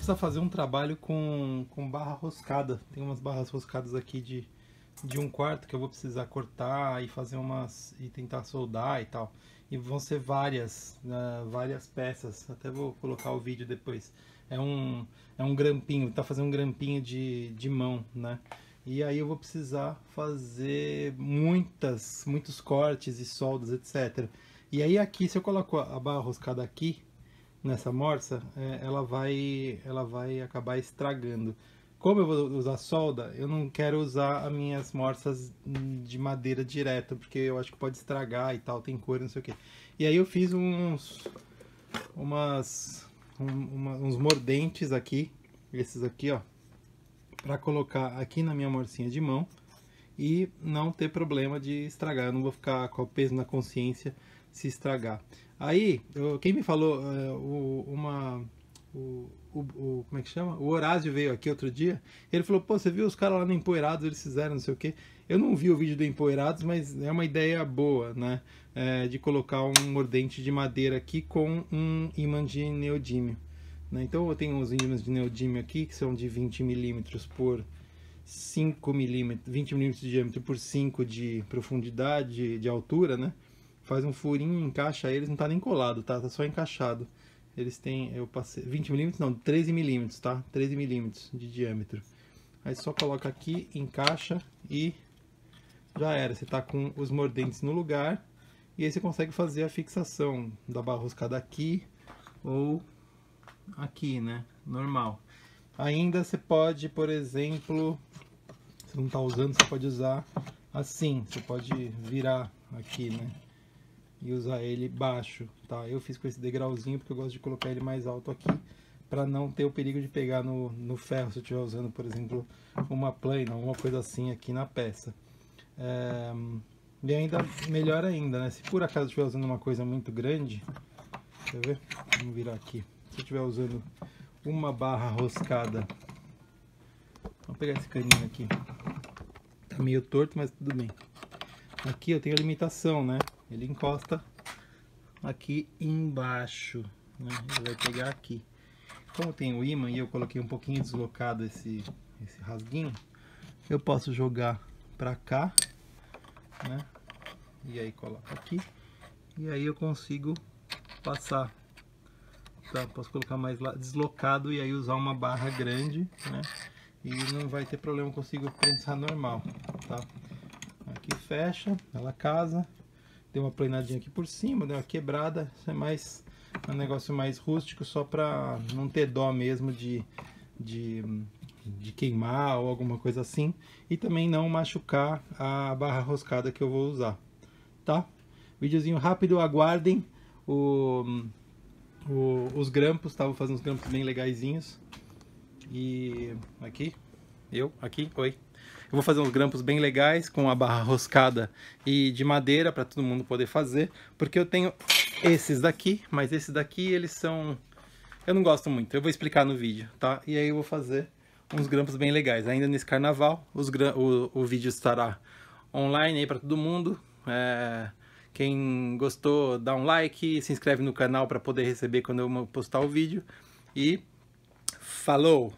precisar fazer um trabalho com barra roscada. Tem umas barras roscadas aqui de 1/4 que eu vou precisar cortar e fazer umas e tentar soldar e tal. E vão ser várias peças. Até vou colocar o vídeo depois. É um grampinho, tá fazendo um grampinho de mão, né? E aí eu vou precisar fazer muitos cortes e soldas, etc. E aí aqui, se eu coloco a barra roscada aqui nessa morsa, ela vai acabar estragando. Como eu vou usar solda, eu não quero usar as minhas morsas de madeira direto, porque eu acho que pode estragar e tal, tem cor, não sei o que. E aí eu fiz uns mordentes aqui, esses aqui, ó, para colocar aqui na minha morsinha de mão e não ter problema de estragar. Eu não vou ficar com o peso na consciência se estragar. Aí, quem me falou, como é que chama? O Horácio veio aqui outro dia, ele falou, pô, você viu os caras lá no Empoeirados, eles fizeram não sei o que. Eu não vi o vídeo do Empoeirados, mas é uma ideia boa, né? De colocar um mordente de madeira aqui com um ímã de neodímio. Né? Então eu tenho uns ímãs de neodímio aqui, que são de 20 milímetros por 5 milímetros, 20 milímetros de diâmetro por 5 de profundidade, de altura, né? Faz um furinho, encaixa eles, não tá nem colado, tá? Tá só encaixado. Eles têm, eu passei, 20 milímetros, não, 13 milímetros, tá? 13 milímetros de diâmetro. Aí só coloca aqui, encaixa e já era. Você tá com os mordentes no lugar e aí você consegue fazer a fixação da barra roscada aqui ou aqui, né? Normal. Ainda você pode, por exemplo, se não tá usando, você pode usar assim. Você pode virar aqui, né? E usar ele baixo, tá? Eu fiz com esse degrauzinho porque eu gosto de colocar ele mais alto aqui para não ter o perigo de pegar no ferro se eu estiver usando, por exemplo, uma plana, alguma coisa assim aqui na peça. E ainda, melhor ainda, né? Se por acaso eu estiver usando uma coisa muito grande, quer ver? Vamos virar aqui. Se eu estiver usando uma barra roscada, vamos pegar esse caninho aqui. Tá meio torto, mas tudo bem. Aqui eu tenho a limitação, né? Ele encosta aqui embaixo, né? Ele vai pegar aqui. Como tem o ímã e eu coloquei um pouquinho deslocado esse rasguinho, eu posso jogar pra cá, né? E aí coloco aqui. E aí eu consigo passar. Tá? Posso colocar mais lá, deslocado e aí usar uma barra grande, né? E não vai ter problema, eu consigo prensar normal, tá? Aqui fecha, ela casa. Deu uma planadinha aqui por cima, deu uma quebrada. Isso é mais um negócio mais rústico, só para não ter dó mesmo de queimar ou alguma coisa assim. E também não machucar a barra roscada que eu vou usar, tá? Videozinho rápido, aguardem os grampos, tá? Vou fazer uns grampos bem legaisinhos. E aqui, oi. Eu vou fazer uns grampos bem legais com a barra roscada e de madeira para todo mundo poder fazer, porque eu tenho esses daqui, mas esses daqui eles são, eu não gosto muito. Eu vou explicar no vídeo, tá? E aí eu vou fazer uns grampos bem legais. Ainda nesse carnaval, o vídeo estará online aí para todo mundo. Quem gostou, dá um like, se inscreve no canal para poder receber quando eu postar o vídeo. E falou!